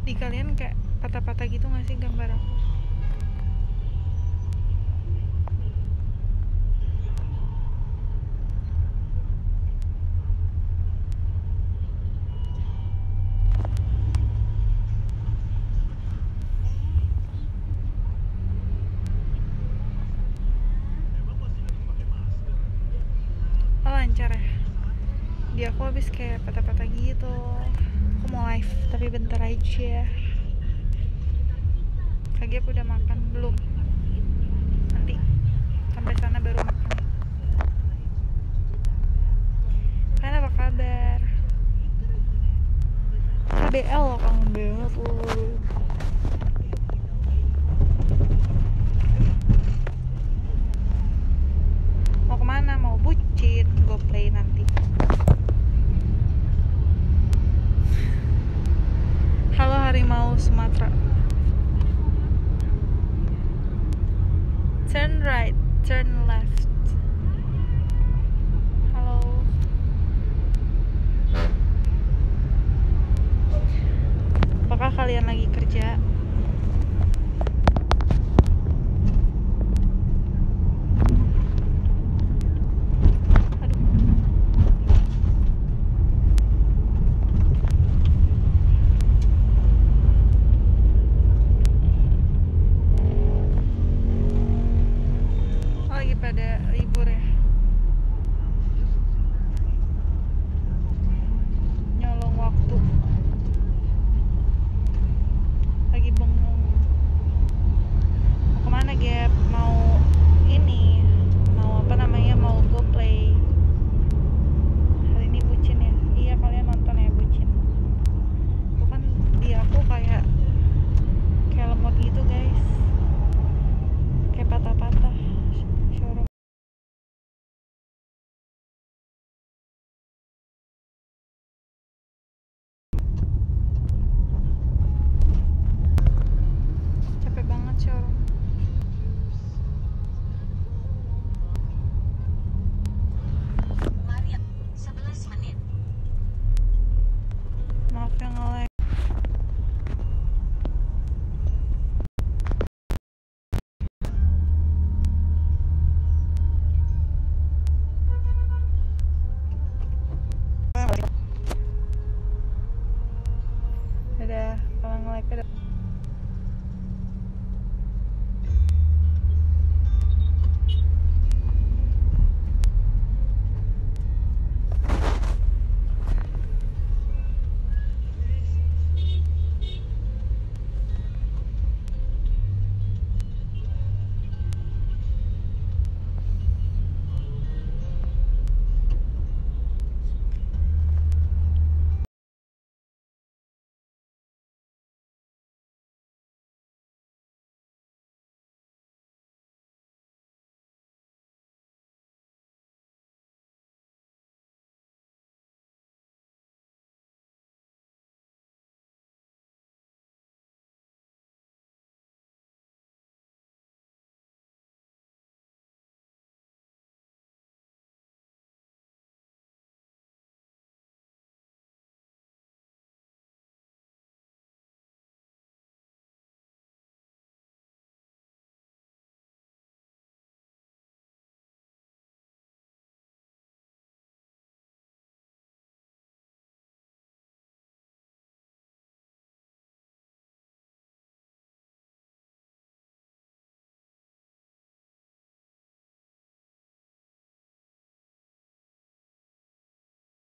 Di kalian kayak patah-patah gitu nggak sih gambar aku? Oh lancar ya? Di aku habis kayak patah-patah gitu. Aku mau live tapi bentar aja. Kagi aku udah makan belum? Nanti sampai sana baru makan. Kalian apa kabar? KBL loh, kangen banget loh. Mau kemana? Mau bucin? Go play nanti. Halo harimau Sumatera. Turn right, turn left. Halo. Apakah kalian lagi kerja?